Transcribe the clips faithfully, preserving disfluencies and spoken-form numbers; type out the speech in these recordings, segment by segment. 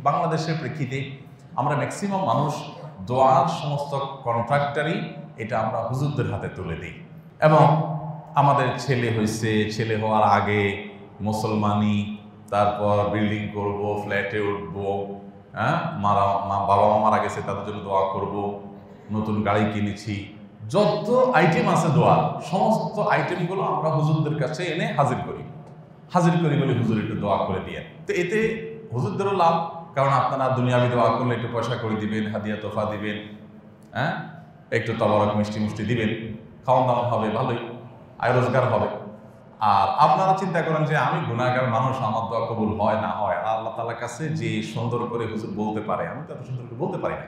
বাংলাদেশের প্রেক্ষিতে আমরা ম্যাক্সিমাম মানুষ দোয়ার সমস্ত কন্ট্রাক্টারই এটা আমরা হুজুরদের হাতে তুলে দিই, এবং আমাদের ছেলে হয়েছে, ছেলে হওয়ার আগে মুসলমানি, তারপর বিল্ডিং করব, ফ্ল্যাটে উঠবো, হ্যাঁ মারা বাবা মা মারা গেছে তাদের জন্য দোয়া করব, নতুন গাড়ি কিনেছি, যত আইটেম আছে দোয়ার সমস্ত আইটেমগুলো আমরা হুজুরদের কাছে এনে হাজির করি হাজির করি বলে হুজুর একটু দোয়া করে দিয়ে। তো এতে হুজুরদেরও লাভ, কারণ আপনারা দুনিয়াবি দোয়া করলে একটু পয়সা করে দিবেন, হাদিয়া তোফা দিবেন, হ্যাঁ একটু তবরক মিষ্টি মিষ্টি দিবেন, খাওয়ান দাওয়ান হবে, ভালোই আয় রোজগার হবে। আর আপনারা চিন্তা করেন যে আমি গুনাহগার মানুষ, আমার দোয়া কবুল হয় না হয়, আর আল্লাহ তাআলার কাছে যে সুন্দর করে হুজুর বলতে পারে, আমি তো এত সুন্দর করে বলতে পারি না।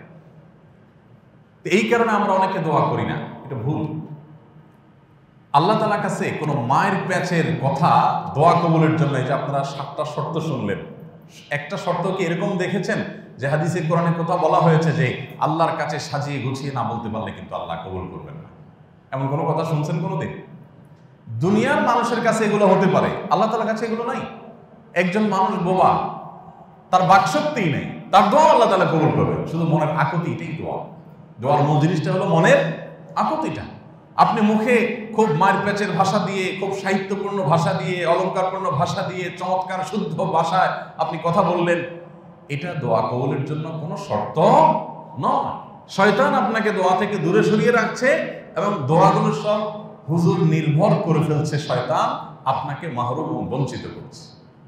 এই কারণে আমরা অনেকে দোয়া করি না, এটা ভুল। আল্লাহ তাআলার কাছে কোনো মায়ের প্যাচের কথা দোয়া কবুলের জন্য, এই যে আপনারা সাতটা শর্ত শুনলেন, একটা শর্ত কি এরকম দেখেছেন যে হাদিসে কোরআনে কোথাও বলা হয়েছে যে আল্লাহর কাছে সাজিয়ে গুছিয়ে না বলতে পারলে কিন্তু আল্লাহ কবুল করবেন না? এমন কোনো কথা শুনছেন কোনোদিন? দুনিয়ার মানুষের কাছে এগুলো হতে পারে, আল্লাহ তাআলার কাছে এগুলো নাই। একজন মানুষ বোবা, তার বাকশক্তিই নেই, তার দোয়া আল্লাহ তাআলা কবুল করবে, শুধু মনের আকুতি, এটাই দোয়া। দোয়ার মূল জিনিসটা হলো মনের আকুতিটা। আপনি মুখে খুব মার প্যাচের ভাষা দিয়ে, খুব সাহিত্যপূর্ণ ভাষা দিয়ে, অলঙ্কারপূর্ণ ভাষা দিয়ে, চমৎকার শুদ্ধ ভাষায় আপনি কথা বললেন, এটা দোয়া কবুলের জন্য কোনো শর্ত নয়। শয়তান আপনাকে দোয়া থেকে দূরে সরিয়ে রাখছে, এবং দোয়াগুলো সব হুজুর নির্ভর করে ফেলছে, শয়তান আপনাকে মাহরুম ও বঞ্চিত করছে।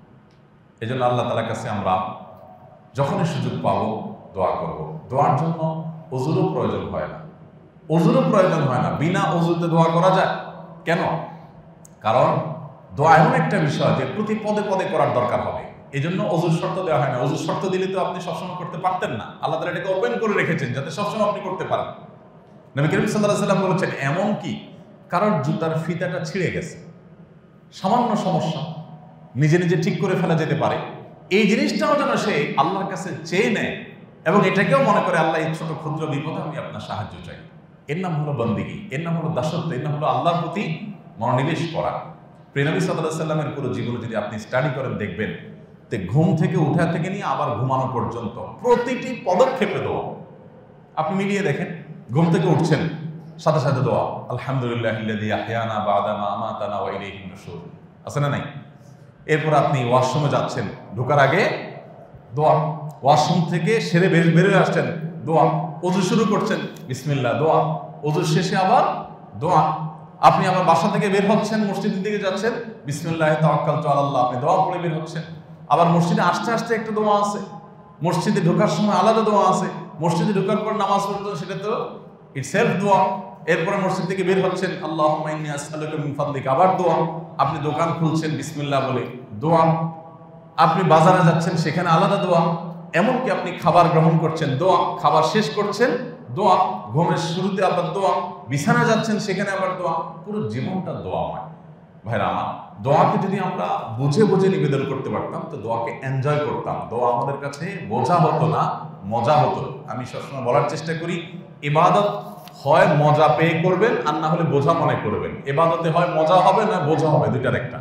এই জন্য আল্লাহ তাআলার কাছে আমরা যখনই সুযোগ পাবো দোয়া করব। দোয়ার জন্য ওযুরও প্রয়োজন হয় না, ওযুরও প্রয়োজন হয় না, বিনা ওযুতে দোয়া করা যায়। কেন? কারণ দোয়া এমন একটা বিষয় যে প্রতি পদে পদে করার দরকার হবে, এই জন্য ওযুর শর্ত দেওয়া হয় না। ওযুর শর্ত দিলে তো আপনি সবসময় করতে পারতেন না, আল্লাহ তাআলা এটাকে ওপেন করে রেখেছেন যাতে সবসময় আপনি করতে পারেন। নবী করিম সাল্লাল্লাহু আলাইহি ওয়াসাল্লাম বলেছেন, এমন কি কারোর জুতার ফিতাটা ছিঁড়ে গেছে, সামান্য সমস্যা, নিজে নিজে ঠিক করে ফেলা যেতে পারে, এই জিনিসটাও যেন সে আল্লাহর কাছে চেয়ে নেয়, এবং এটাকেও মনে করে আল্লাহ এই ছোট ক্ষুদ্র বিপদে আমি আপনার সাহায্য চাই। এর নাম হলো বন্দেগী, এর নাম হলো দাসত্ব, এর নাম হলো আল্লাহর প্রতি মনোনিবেশ করা। প্রিয় নবী সাল্লাল্লাহু আলাইহি ওয়াসাল্লামের পুরো জীবনে যদি আপনি স্টাডি করেন, দেখবেন যে ঘুম থেকে উঠা থেকে নিয়ে আবার ঘুমানো পর্যন্ত প্রতিটি পদক্ষেপে দোয়া। আপনি মিলিয়ে দেখেন, ঘুম থেকে উঠছেন, সাথে সাথে দোয়া, আলহামদুলিল্লাহিল্লাযী আহইয়ানা বা'দা মা আমাতানা ওয়া ইলাইহিন নুশুর, আছে না নাই? এরপর আপনি ওয়াশরুমে যাচ্ছেন, ঢোকার আগে দোয়া, ওয়াশরুম থেকে সেরে বের বেরিয়ে আসছেন, দোয়া, ওযু শুরু করছেন, বিসমিল্লাহ, দোয়া, ওযু শেষে আবার দোয়া, আপনি আবার বাসা থেকে বের হচ্ছেন, মসজিদের দিকে যাচ্ছেন, বিসমিল্লাহি তাওয়াক্কালতু আলাল্লাহ, আপনি দোয়া পড়ে বের হচ্ছেন। আবার মসজিদে আসতে আসতে একটা দোয়া আছে, মসজিদে ঢোকার সময় আলাদা দোয়া আছে, মসজিদে ঢোকার পর নামাজ পড়তে সেটা তো ইটসেলফ দোয়া। এরপরে মসজিদ থেকে বের হচ্ছেন, আল্লাহুম্মা ইন্নী আসআলুকা মিন ফাদলিকা, আবার দোয়া। আপনি দোকান খুলছেন বিসমিল্লাহ বলে, দোয়া। আপনি বাজারে যাচ্ছেন, সেখানে আলাদা দোয়া। এমনকি আপনি খাবার গ্রহণ করছেন, দোয়া। খাবার শেষ করছেন, দোয়া। ঘুমের শুরুতে আবার দোয়া। বিছানা যাচ্ছেন, সেখানে আবার দোয়া। পুরো জীবনটা দোয়াময়। ভাইরা আমার, দোয়াকে যদি আমরা বুঝে বুঝে নিবেদন করতে পারতাম তো দোয়াকে এনজয় করতাম। দোয়া আমাদের কাছে বোঝা হতো না, মজা হতো। আমি সবসময় বলার চেষ্টা করি, ইবাদত হয় মজা পেয়ে করবেন, আর না হলে বোঝা মনে করবেন। ইবাদতে হয় মজা হবে না বোঝা হবে, দুইটার একটা।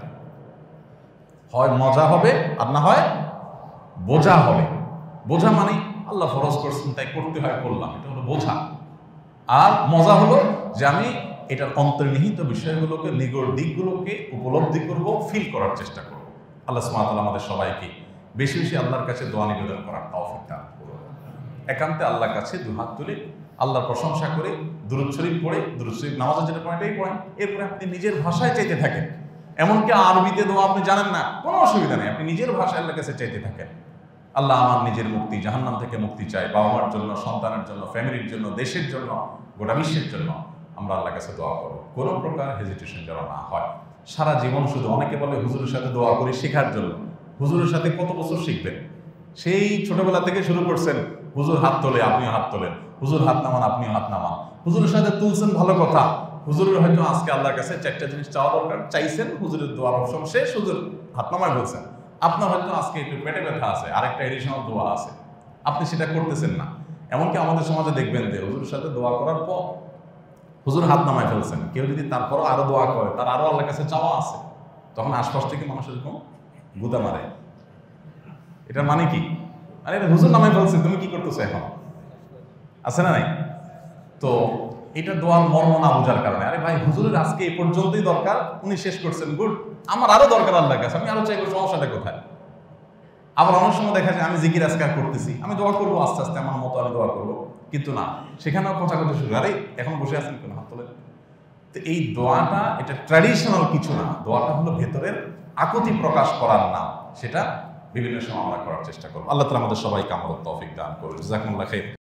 হয় মজা হবে আর না হয় বোঝা হবে। বোঝা মানে আল্লাহ ফরজ করছেন তাই করতে হয়, করলাম, এটা হলো বোঝা। আর মজা হলো যে আমি এটার অন্তর্নিহিত বিষয়গুলোকে, নিগড় দিকগুলোকে উপলব্ধি করব, ফিল করার চেষ্টা করব। আল্লাহ সুবহানাহু ওয়া তাআলা আমাদের সবাইকে বেশি বেশি আল্লাহর কাছে দোয়া নিবেদন করার তৌফিক দান করুন। একান্তে আল্লাহর কাছে দুহাত তুলে আল্লাহর প্রশংসা করে দুরূদ শরীফ পড়ে, দুরূদ শরীফ নামাজের যেটা পড়েন এটাই পড়েন, এরপরে আপনি নিজের ভাষায় চাইতে থাকেন। এমনকি আরবিতে দোয়া আপনি জানেন না, কোনো অসুবিধা নেই, আপনি নিজের ভাষায় আল্লাহর কাছে চাইতে থাকেন। আল্লাহ, আমার নিজের মুক্তি, জাহান্নাম থেকে মুক্তি চাই, বাবা মার জন্য, সন্তানের জন্য, ফ্যামিলির জন্য, দেশের জন্য, গোটা বিশ্বের জন্য আমরা আল্লাহর কাছে দোয়া করবো। কোনো প্রকার হেজিটেশন যেন না হয়। সারা জীবন শুধু, অনেকে বলে হুজুরের সাথে দোয়া করি শেখার জন্য। হুজুরের সাথে কত বছর শিখবেন? সেই ছোটবেলা থেকে শুরু করছেন, হুজুর হাত তোলে আপনিও হাত তোলেন, হুজুর হাত নামান আপনিও হাত নামান, হুজুরের সাথে তুলছেন, ভালো কথা। হুজুরের হয়তো আজকে আল্লাহর কাছে চারটা জিনিস চাওয়া দরকার, চাইছেন, হুজুরের দোয়ার অপশন শেষ, হুজুর হাত নামায় বলছেন। আপনার হয়তো আজকে একটু পেটে ব্যথা আছে, আরেকটা এডিশনাল দোয়া আছে, আপনি সেটা করতেছেন না। এমনকি আমাদের সমাজে দেখবেন যে হুজুরের সাথে দোয়া করার পর হুজুর হাত নামায় ফেলছেন, কেউ যদি তারপরও আরো দোয়া করে, তার আরো আল্লাহর কাছে চাওয়া আছে, তখন আশপাশ থেকে মানুষ এরকম গুদা মারে। এটার মানে কি? আরে এটা হুজুর নামে বলছে, তুমি কি করতেছো এখন? আছে না নাই? তো এটা দোয়ার মর্ম না বোঝার কারণে, আরে ভাই হুজুরের আজকে এই পর্যন্তই দরকার, উনি শেষ করছেন, গুড, আমার আরো দরকার আল্লাহর কাছে, আমি আরো চাইবো, সমস্যাটা কোথায়? আবার অনেক সময় দেখা যায় আমি জিকির আজকার করতেছি, আমি দোয়া করবো আস্তে আস্তে আমার মতো আমি দোয়া করবো, কিন্তু না, সেখানেও কথা কথা শুরু, আরে এখন বসে আছেন কেন, হাত তোলেন। তো এই দোয়াটা এটা ট্র্যাডিশনাল কিছু না, দোয়াটা হলো ভেতরের আকুতি প্রকাশ করার নাম, সেটা বিভিন্ন সময় আমরা করার চেষ্টা করবো। আল্লাহ তাআলা আমাদের সবাইকে আমল তৌফিক দান করুন। জাযাকুমুল্লাহ খাইর।